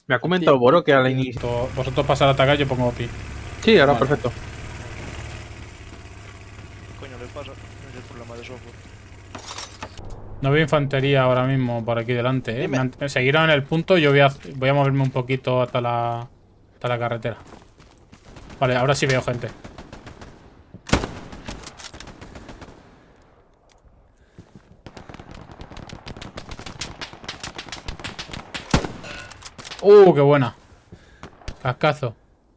Me ha comentado Boro que al inicio... Vosotros pasar a atacar, yo pongo OPI. Sí, ahora Vale. perfecto. Coño, le pasa. No es el problema de software. No veo infantería ahora mismo por aquí delante, ¿eh? Dime. Seguirán en el punto, yo voy a moverme un poquito hasta la carretera. Vale, ahora sí veo gente. ¡Qué buena! Cascazo.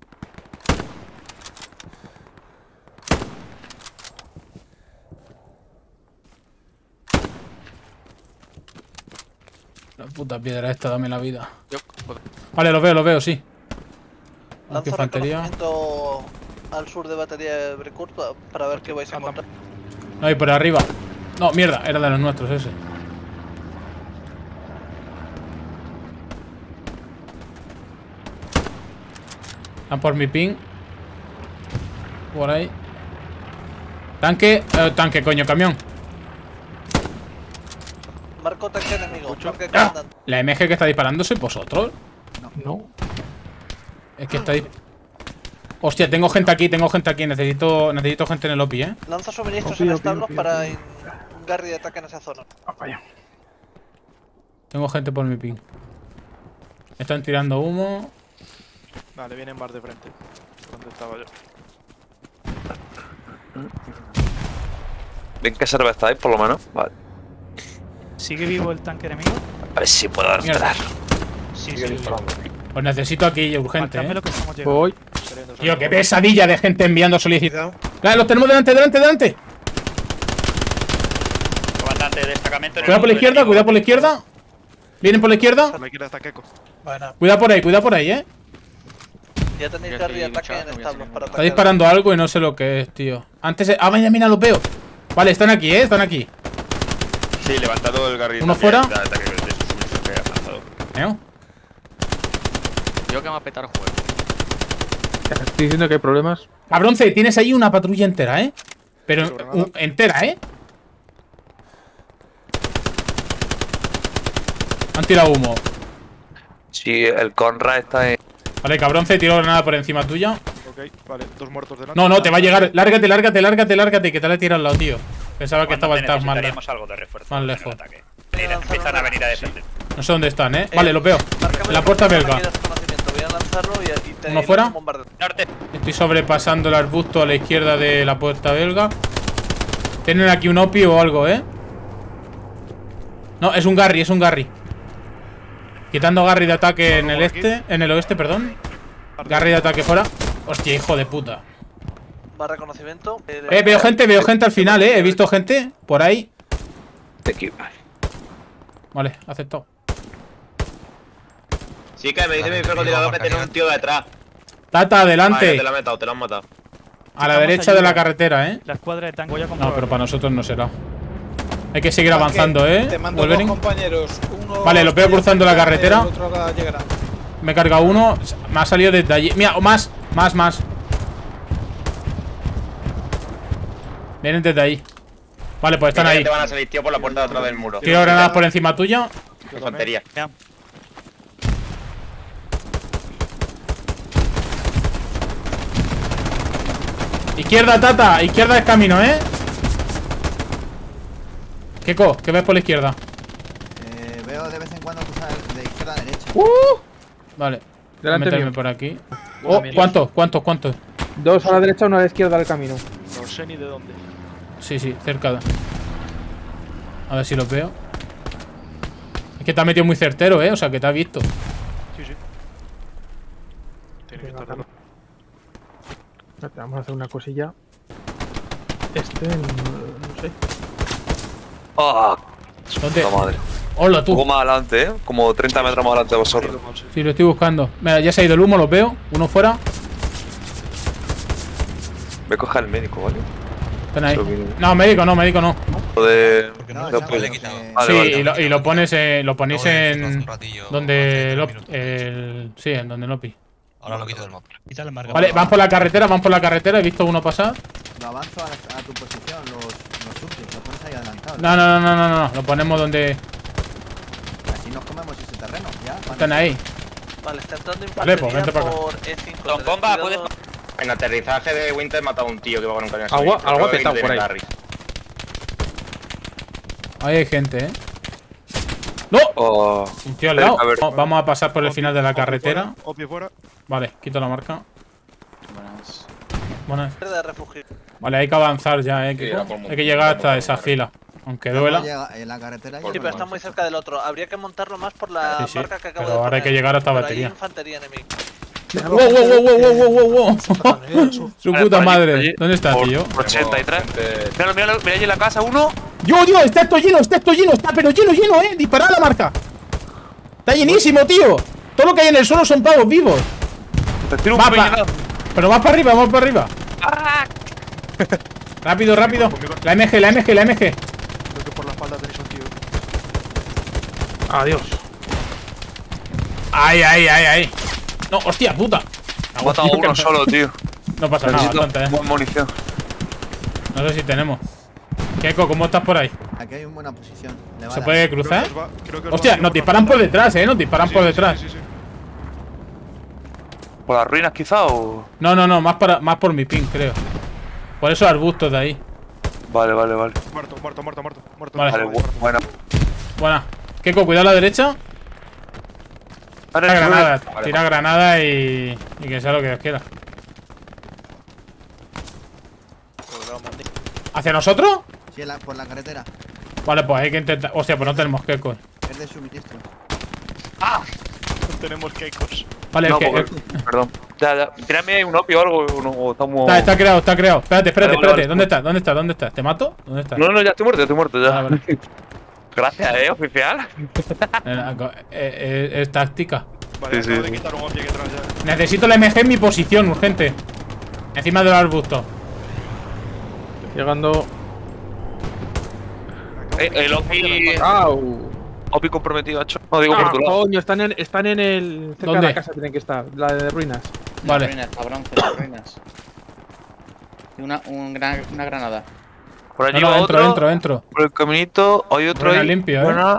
La puta piedra esta, dame la vida. Vale, lo veo, sí. Aquí Lanza infantería. reconocimiento al sur de batería de Brecourt para ver qué vais a encontrar. No, y por arriba. No, mierda, era de los nuestros ese. Están por mi ping. Por ahí. Tanque, coño, camión. Marco tanque enemigo. Marque ¡Ah! comandante. La MG que está disparando sois vosotros. No. Es que estáis... Hostia, tengo gente aquí. Necesito gente en el OPI, ¿eh? Lanza suministros Opi, en opi, establos opi, para opi. un Garry de ataque en esa zona. Vaya. Tengo gente por mi ping. Están tirando humo. Vale, vienen más de frente. ¿Dónde estaba yo? ¿Ven qué server estáis, por lo menos? Vale. ¿Sigue vivo el tanque enemigo? A ver si puedo Mierda. entrar. Sí, sí. Os necesito aquí, urgente, Marcadme ¿eh? lo que estamos llegando. Voy. Tío, qué pesadilla de gente enviando solicitud. Los tenemos delante. Comandante, destacamento. Cuidado por la izquierda, Vienen por la izquierda. Me quiere hasta Keko. Cuidado por ahí, ¿eh? Ya tenéis Garry de ataque en establos para Está atacar. disparando algo y no sé lo que es, tío. Antes... mira, lo veo. Vale, están aquí, ¿eh? Están aquí. Sí, levantado el garril. ¿Uno fuera? ¿Eh? Yo que me va a petar el juego. Estoy diciendo que hay problemas. Cabronce, tienes ahí una patrulla entera, ¿eh? Pero entera, ¿eh? Han tirado humo. Sí, el Conrad está en... Vale, cabronce, tiro granada por encima tuya. Ok, vale, dos muertos delante. No, te va a llegar. Lárgate, que te la he tirado al lado, tío. Pensaba que estaba el tag más lejos. Algo de refuerzo. Más lejos. Empiezan a venir a defender. No sé dónde están, ¿eh? Vale, lo veo. Márcame En la puerta zona belga. que das conocimiento. Voy a lanzarlo y te ¿Uno fuera? un bombardeo. Norte. Estoy sobrepasando el arbusto a la izquierda de la puerta belga. Tienen aquí un OPI o algo, ¿eh? No, es un Garry, Quitando Garry de ataque en el oeste, perdón. Garry de ataque fuera. Hostia, hijo de puta. Más reconocimiento. Veo gente al final, ¿eh? He visto gente por ahí. de aquí. Vale, aceptado. Sí, que me dice mi francotirador que tiene un tío detrás. Tata, adelante. Te lo han matado. A la Vamos derecha a de la ayudar. carretera, ¿eh? La escuadra de tanque. Voy a No, comprobar. pero para nosotros no será. Hay que seguir avanzando, ¿eh? Te mando Wolverine. dos compañeros. Uno Vale, lo veo cruzando la carretera. El otro ahora llegará. Me he cargado uno. Me ha salido desde allí. Mira, más. Vienen desde ahí. Vale, pues están ahí. Te van a salir, tío, por la puerta de atrás del muro. Tiro granadas por encima tuya. Infantería. Izquierda, Tata. Izquierda es camino, ¿eh? Keko, ¿qué ves por la izquierda? Veo de vez en cuando cruzar de izquierda a derecha. Vale. Voy a Delante meterme mío. por aquí. Oh, ¿cuántos? Dos a la derecha, uno a la izquierda del camino. No sé ni de dónde. Sí, cerca. A ver si los veo. Es que te ha metido muy certero, ¿eh? O sea, que te ha visto. Sí. Tiene que estar. Espérate, vamos a hacer una cosilla. No sé. ¡Ah! ¿Dónde? Puta madre. Hola, Un tú. poco más adelante, ¿eh? Como 30 metros más adelante de vosotros. Sí, lo estoy buscando. Mira, ya se ha ido el humo, los veo. Uno fuera. Voy a coger al médico, ¿vale? Están ahí. Eso viene. No, médico no. Lo de... No, de- esa pues, le he quitado. Vale, Sí, vale. y lo pones, lo ponéis en... Donde el Minutos. sí, en donde el OPI. Ahora lo quito del mapa. Quítale el marcador. Vale, van por la carretera, he visto uno pasar. No avanzo a tu posición, los subs, los pones ahí adelantados. No, lo ponemos donde Así nos comemos ese terreno, ya. están ahí. Vale, está entrando Vale, infantería pues vente para acá. por E5. Don tened Comba, cuidado. puedes. En aterrizaje de Winter he matado a un tío que va con un cañón. Algo ha petado por ahí. Ahí hay gente, ¡No! Oh. Un tío al lado. A ver. No, vamos a pasar por el final de la carretera. Opio fuera. Vale, quito la marca. Buenas. De refugio. Vale, hay que avanzar ya, Sí, Kiko. era por Hay que llegar hasta esa fila. Aunque duela. Llega en la carretera. Sí, pero está muy cerca del otro. Habría que montarlo más por la Sí, sí, marca que acabo de pero ahora hay que llegar hasta Pero batería. Hay infantería enemiga. ¡Wow! Su puta madre. ¿Dónde está, Por tío? 83. Míralo, mira allí en la casa, uno. ¡Yo! ¡Está esto lleno! ¡Está pero lleno, ¡Disparad a la marca! ¡Está llenísimo, tío! Todo lo que hay en el suelo son pavos vivos. Te tiro un Va, puñetazo. Pero vas para arriba, vamos para arriba. Rápido. La MG. Creo que por la espalda tenéis un tío. Adiós. Ahí. No, hostia, puta. Ha matado a uno solo, tío. No pasa nada, Necesito bastante, buena munición. No sé si tenemos. Keiko, ¿cómo estás por ahí? Aquí hay una buena posición. Le va ¿Se a puede dar. cruzar? Creo que os Hostia, va nos disparan por detrás, nos disparan por detrás. Sí. ¿Por las ruinas quizá o...? No, más por mi ping, creo. Por esos arbustos de ahí. Vale. Muerto. Vale. Vale, buena. Buena. Keiko, cuidado a la derecha. Vale, Tira sube. granada. Tira granada y que sea lo que Dios quiera. ¿Hacia nosotros? Sí, por la carretera. Vale, pues hay que intentar. Hostia, pues no tenemos Keiko. Es de suministro. Tenemos Keikos. Vale, No, es que. porque- perdón. Ya. Tírame un opio o algo. O estamos... Está creado. Espérate. Vale. ¿Dónde estás? ¿Te mato? ¿Dónde estás? No, ya estoy muerto ya. Vale. Gracias, oficial. Es táctica. Vale, Sí, acabo sí. de quitar un opio que traes ya. Necesito la MG en mi posición, urgente. Encima del arbusto. Llegando. El opi... ¡Au! Opi comprometido, hacho. No, digo por tu lado. Coño, están en el. Cerca ¿Dónde? de la casa tienen que estar. La de ruinas. Vale. Ruinas, cabrón, las ruinas. Y una granada. Por allí No, va otro. entro. Por el caminito. Hay otro Ruina ahí. limpia, Buena.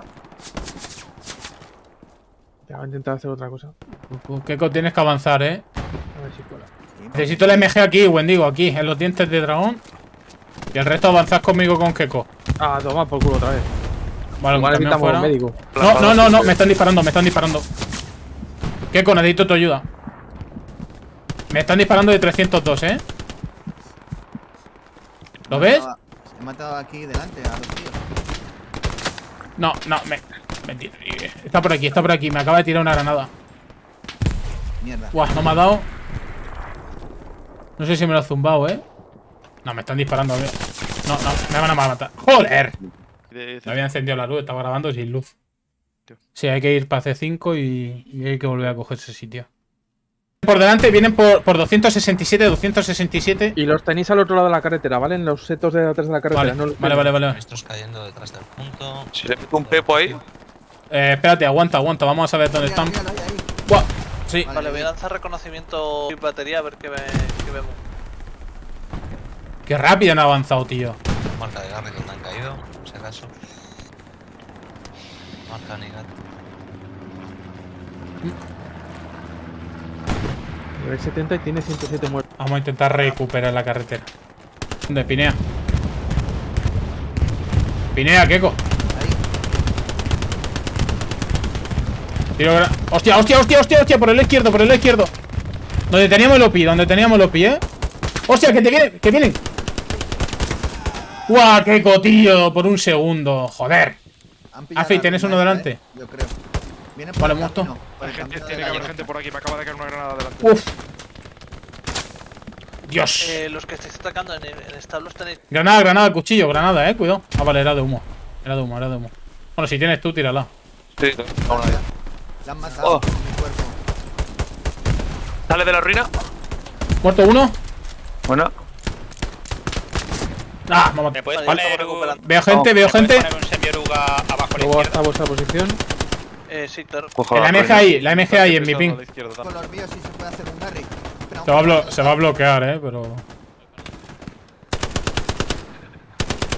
Ya voy a intentar hacer otra cosa. Keiko, tienes que avanzar, A ver si cuela. Necesito la MG aquí, Wendigo, aquí, en los dientes de dragón. Y el resto avanzad conmigo con Keiko. Ah, toma por culo otra vez. Vale, un Igual camión necesitamos fuera. un médico. No, me están disparando. Keiko, necesito tu ayuda. Me están disparando de 302, ¿Lo ves? He matado aquí delante a los tíos. No, mentira. Está por aquí, me acaba de tirar una granada. Mierda. Buah, no me ha dado. No sé si me lo ha zumbado, No, me están disparando a mí. No, me van a matar. ¡Joder! Me había encendido la luz, estaba grabando sin luz. Sí, hay que ir para C5 y hay que volver a coger ese sitio. Por delante vienen por 267. Y los tenéis al otro lado de la carretera, ¿vale? En los setos de atrás de la carretera. Vale, no los vale. Estos cayendo detrás del punto. Si le meto un pepo ahí. Espérate, aguanta. Vamos a saber dónde están. Míralo, ahí. Buah, sí. Vale, voy a lanzar reconocimiento y batería a ver qué vemos. Qué rápido han avanzado, tío. Marca de Garry donde han caído, por si acaso. Marca Nigat. Nivel 70 y tiene 107 muertos. Vamos a intentar recuperar la carretera. ¿Dónde? Pinea. Pinea, Keiko. Tiro ¡Hostia! Por el izquierdo. Donde teníamos el OPI, ¡Hostia, que vienen! ¡Guau, Keiko, tío! Por un segundo, joder. Afi, ¿tienes uno delante? Yo creo. Viene Vale, el muerto. camino, por el Tiene camino que de la haber derecha. gente por aquí. Me acaba de caer una granada delante. ¡Uf! ¡Dios! Los que estáis atacando en establos tenéis. Granada, cuchillo, granada, cuidado. Ah, vale, era de humo. Bueno, si tienes tú, tírala. Sí, aún hay. La han matado Oh. con mi cuerpo. Sale de la ruina. Muerto uno. Buena. Ah, me ha matado. ¿Me puedes Vale, poner estamos recuperando. Veo gente, ¿Me puedes poner un semi-oruga abajo a la Luego izquierda? hasta vuestra posición. Sí, claro. Cojo La MG ahí, en mi ping. Con los míos sí se puede hacer un Garry. Espera, Se va a bloquear, pero.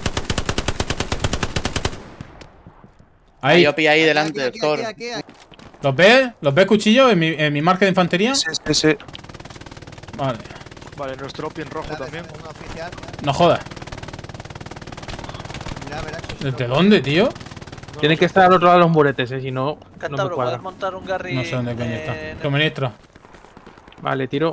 Ahí. Hay OPI ahí Aquí, delante, aquí, Thor. aquí. ¿Los ves? ¿Los ves, cuchillo, en mi marca de infantería? Sí, sí, sí. Vale. Vale, nuestro OPI en rojo también. Un oficial. No jodas. Mira, verás que ¿Desde dónde, tío? Tienen que estar al otro lado de los muretes, si no, no me Cantabro, cuadra. ¿puedes montar un Garry? No sé dónde coño en está. el- Suministro. Vale, tiro.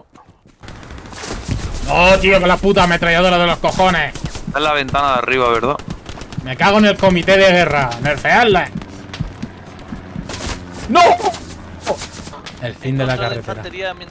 No, tío, que la puta ametralladora de los cojones. Está en la ventana de arriba, ¿verdad? Me cago en el comité de guerra. Nerfearla. ¡No! El fin de la Contra carretera. infantería